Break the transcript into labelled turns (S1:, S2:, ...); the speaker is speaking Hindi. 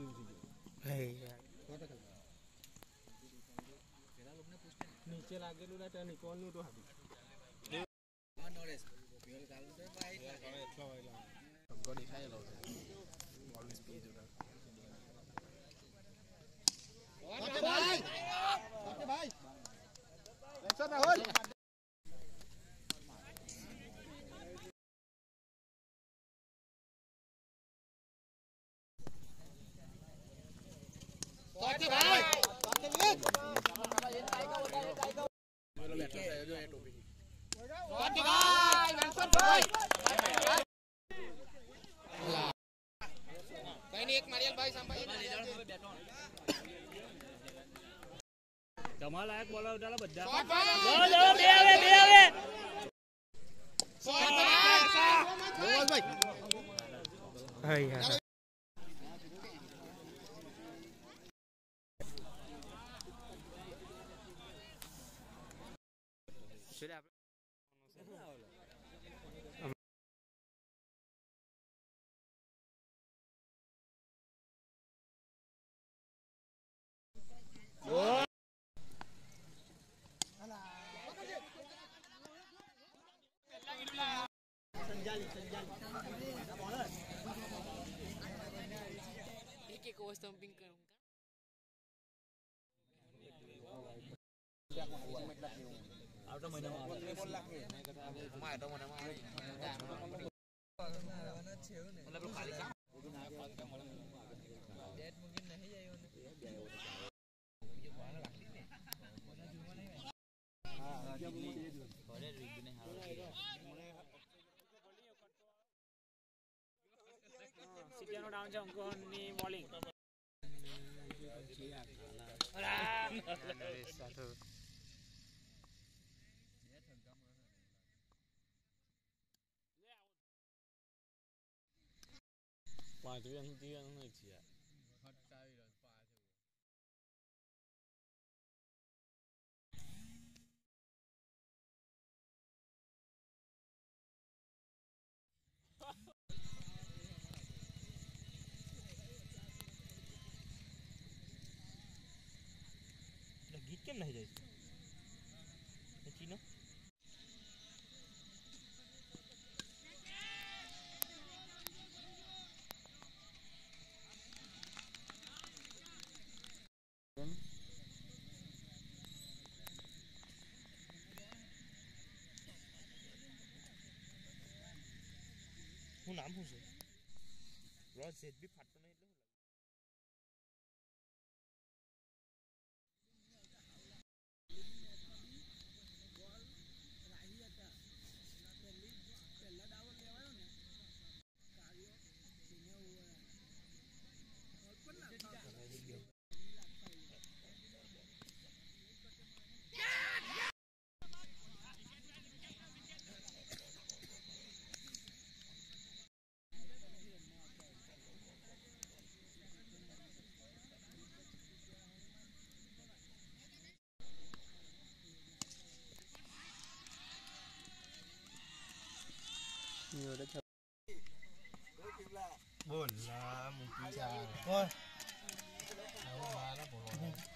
S1: नीचे लागे लो ना निकोन नु तो हाबी नॉलेज पियल गाल तो भाई गो दिखाय लो ऑलवेज स्पीड उधर ओके भाई टेंशन ना होय ओके भाई एक मारियल भाई sampai Jamal layak bola udahlah bedah. Lo be ave. Gol भाई. Hai ya. Sudah Ini ko stomping ka. Auto mana mau? Mai auto mana mau? मतलब खाली काम डेट mungkin नहीं जाए Sitiano down jam ko ni bowling. Satu. Wah, tu yang dia yang nak cia. गीत केम नहीं जाए चीनो હું નામ શું છે રોજ સેજ બી ફાટતો નહીં એટલે bola mungkin. Wah. Bola.